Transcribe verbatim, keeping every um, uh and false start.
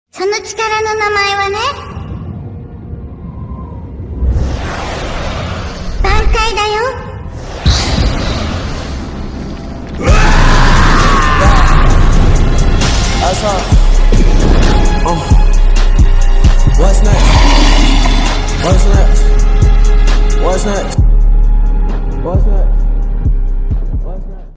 その力の名前はね、挽回だよ。 I saw. Oh. What's next? What's next? What's next?